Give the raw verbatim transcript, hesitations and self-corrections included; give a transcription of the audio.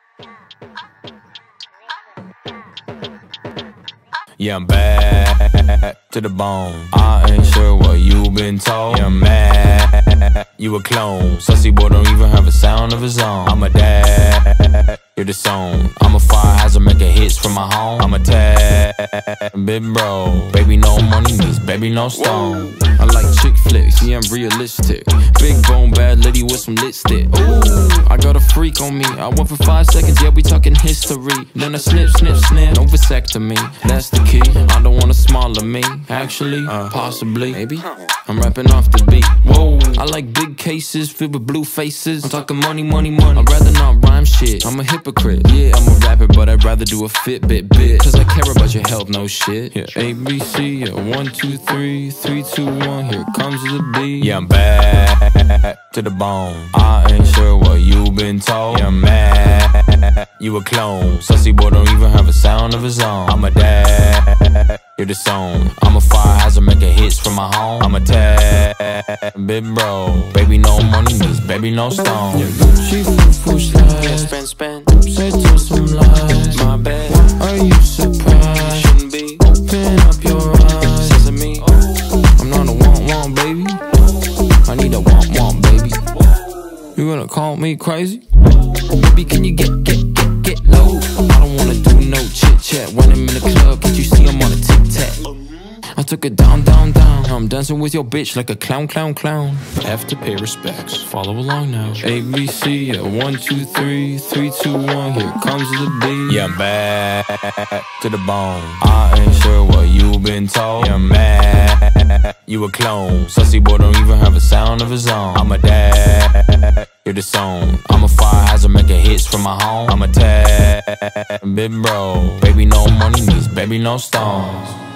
Yeah, I'm bad to the bone. I ain't sure what you been told. Yeah, I'm mad, you a clone. Sussy boy don't even have a sound of his own. I'm a dad, you're the song. I'm a fire hazard making hits from my home. I'm a tad, big bro. Baby no money means baby no stone. I like chick flicks, yeah I'm realistic. Big bone bad lady with some lipstick. Ooh, I got a freak on me. I went for five seconds, yeah we talking history. Then I snip, snip, snip, no vasectomy. That's the key, I don't want a smaller me. Actually, uh, possibly, maybe I'm rapping off the beat. Whoa, I like big cases filled with blue faces. I'm talking money, money, money. I'd rather not rhyme shit, I'm a hypocrite. Yeah, I'm a rapper, but I'd rather do a Fitbit bit. Cause I care about your health, no shit. Yeah, A, B, C, yeah, one, two, three, three, two, one, here comes the beat. Yeah, I'm bad to the bone. I ain't sure what you been told. Yeah, I'm mad, you a clone. Sussy boy don't even have a sound of his own. I'm a dad, you're the song. I'm a fire hazard making hits from my home. I'm a tad, big bro. Baby no money means baby no stone. Yeah, Gucci full slides. Spend, spend. Say to some lies. My bad. Why are you surprised? Shouldn't be. Open up your eyes. Sesame. I'm not a want want baby. I need a want want baby. You gonna call me crazy? Baby, can you get get get get low? I don't wanna do no chit chat when I'm in the club. Can't you see I'm on a tic tac? I took it down, down, down. I'm dancing with your bitch like a clown, clown, clown. Have to pay respects. Follow along now. A, B, C, yeah, one, two, three, three, two, one. Here comes the beat. Yeah, I'm bad to the bone. I ain't sure what you been told. Yeah, I'm mad, you a clone. Sussy boy don't even have a sound of his own. I'm a dad, you're the song. I'm a fire hazard making hits from my home. I'm a tad, big bro. Baby no money means baby no stones.